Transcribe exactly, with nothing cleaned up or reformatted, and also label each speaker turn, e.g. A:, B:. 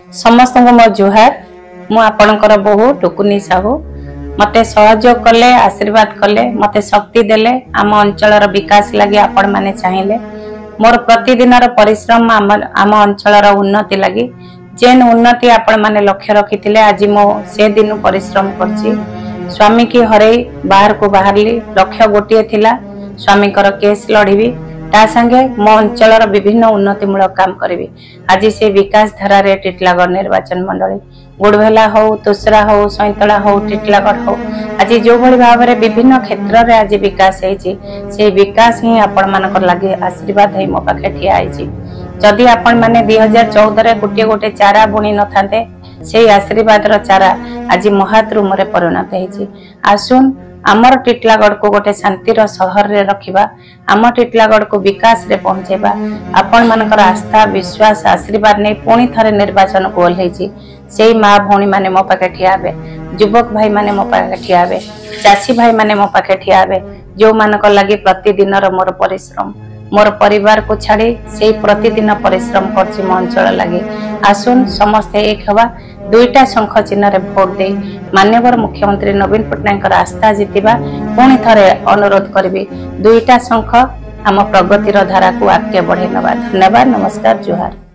A: समस्त मो जुहार मु आपणकर बहु टुकुनी साहू मते सहयोग कले आशीर्वाद कले मते शक्ति देले आम अंचलर विकास लगी आपण माने चाहिए मोर प्रतिदिन परिश्रम आम आम अंचलर उन्नति लगी जेन उन्नति आपण माने लक्ष्य रखी आज मो से दिन परिश्रम करछि स्वामी की हरई बाहर को बाहरली लक्ष्य गोटे थिला स्वामी कर केस लड़ीबी ता संगे मो अंचलर विभिन्न उन्नतिमूलक काम करी आज से विकास धारा रे टिटलागढ़ निर्वाचन मंडली गुड़भेला हो तुसरा हो सैतला हो टिटलागढ़ हो आज जो भली भाव में विभिन्न क्षेत्र रे आज विकास होइछि से विकास ही आपण मानकर लागे आशीर्वाद है मो पाखे ठिया आइछि जदि आपण माने दो हज़ार चौदह रे गोटे गोटे चारा बुणी न थांते से आशीर्वाद रो चारा आज महाद्रुम रे परिणत होइछि आसुन आमर टिटलागढ़ को गोटे शांतिर सहर रे रखिबा आम टिटलागढ़ को विकास रे पहुंचेबा आपण मानकर आस्था विश्वास आशीर्वाद ने पुणी थरे निर्वाचन को ओल्हेछि सेई माँ भौणी माने मो पाखे ठियाबे युवक भाई माने मो पाखे ठियाबे चाषी भाई माने मो पाखे ठियाबे जो मानकर लागि प्रतिदिन मोर परिश्रम मोर परिवार को छाड़ी से प्रतिदिन परिश्रम करछि मो अंचल लागि आसुन समस्ते एक हवा दुईटा शंख चिन्ह रे भोट दे माननीय मुख्यमंत्री नवीन पट्टनायक आस्था जितिबा पुणी थरे अनुरोध करबी दुईटा शंख आम प्रगतिर धारा को आगे बढ़े नवा धन्यवाद नमस्कार जुहार।